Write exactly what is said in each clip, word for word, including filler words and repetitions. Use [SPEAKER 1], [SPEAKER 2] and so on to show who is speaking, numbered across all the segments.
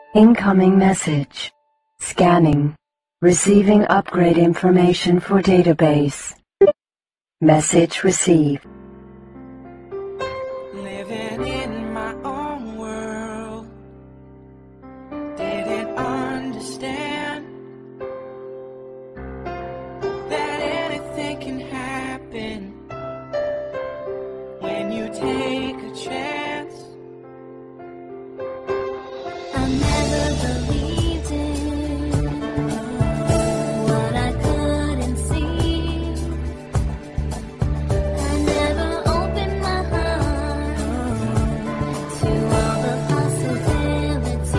[SPEAKER 1] Incoming message. Scanning. Receiving upgrade information for database. Message received.
[SPEAKER 2] Living in my own world, didn't understand that anything can happen when you take a chance.
[SPEAKER 3] I never believed in what I couldn't see. I never opened my heart to all the possibilities.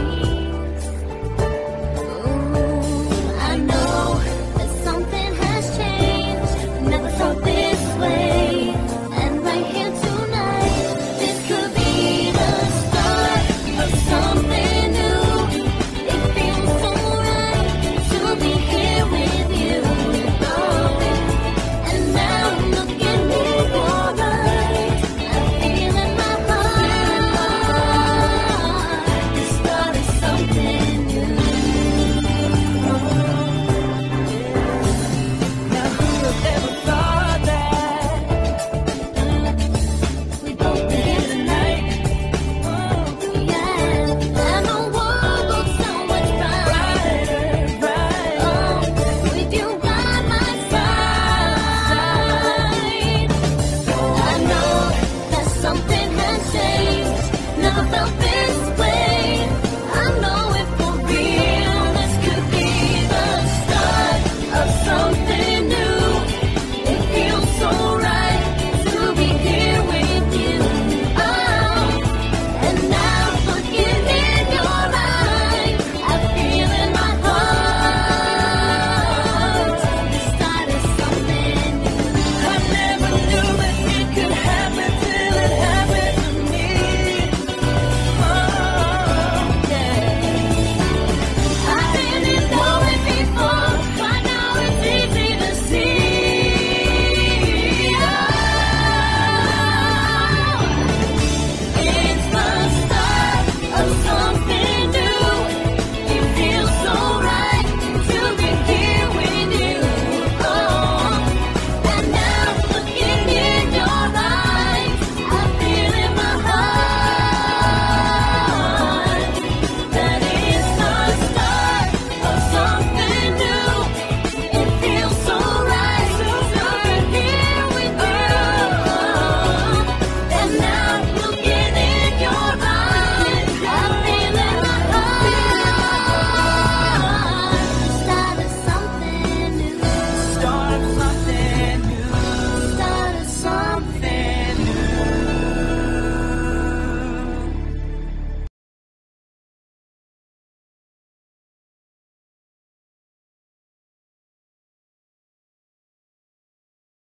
[SPEAKER 3] Ooh, I know that something has changed. Never felt this way. And right here tonight, this could be the start of something new. It feels so right to be here with you. Oh, and now look at me, you're right. I feel in my heart the start of something new.
[SPEAKER 2] Now who would ever thought that
[SPEAKER 3] We both be here tonight. Oh, yeah. And the world looks so much brighter.
[SPEAKER 2] right?
[SPEAKER 3] Oh, with you by my side. I know that something has changed. Never felt this